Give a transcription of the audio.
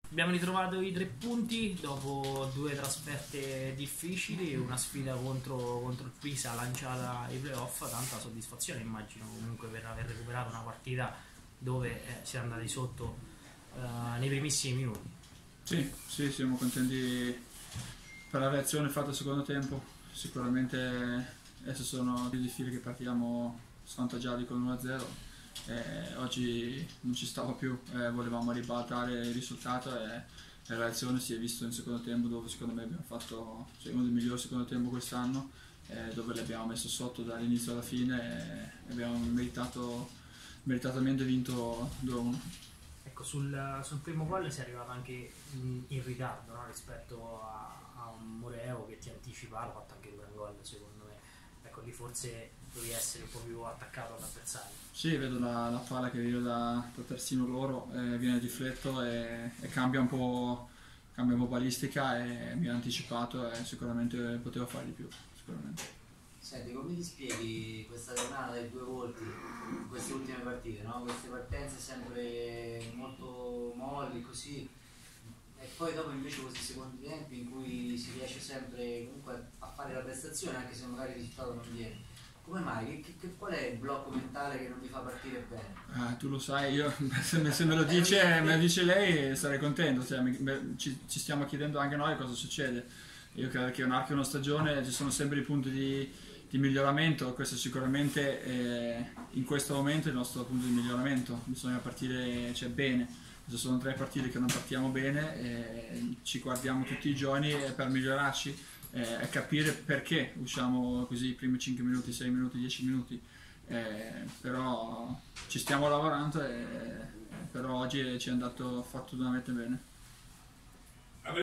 Abbiamo ritrovato i 3 punti dopo 2 trasferte difficili, una sfida contro il Pisa lanciata ai playoff, tanta soddisfazione immagino comunque per aver recuperato una partita dove si è andati sotto nei primissimi minuti. Sì, sì, siamo contenti per la reazione fatta al secondo tempo. Sicuramente adesso sono più di fila che partiamo svantaggiati con 1-0. Oggi non ci stava più, volevamo ribaltare il risultato e la reazione si è vista nel secondo tempo, dove secondo me abbiamo fatto uno dei migliori secondo tempo quest'anno, dove li abbiamo messo sotto dall'inizio alla fine e abbiamo meritatamente vinto 2-1. Ecco, sul primo gol si è arrivato anche in ritardo, no? Rispetto a un Moreo che ti anticipa, ha fatto anche un gran gol secondo me. Ecco, lì forse devi essere un po' più attaccato all'avversario. Sì, vedo la palla che viene da terzino loro, viene a difletto e cambia un po' balistica e mi ha anticipato e sicuramente poteva fare di più, sicuramente. Senti, come ti spieghi questa tornata dei due volti in queste ultime partite, no? Queste partenze sempre molto molli, così, e poi dopo invece questi secondi tempi in cui si riesce sempre comunque a fare la prestazione anche se magari il risultato non viene. Come mai? Qual è il blocco mentale che non ti fa partire bene? Tu lo sai, io se me lo dice lei sarei contento, cioè, ci stiamo chiedendo anche noi cosa succede. Io credo che un'arco una stagione ci sono sempre i punti di miglioramento, questo sicuramente in questo momento è il nostro punto di miglioramento, bisogna partire bene. Queste sono 3 partite che non partiamo bene e ci guardiamo tutti i giorni per migliorarci e capire perché usciamo così i primi 5 minuti, 6 minuti, 10 minuti. Però ci stiamo lavorando però oggi ci è andato fatto veramente bene.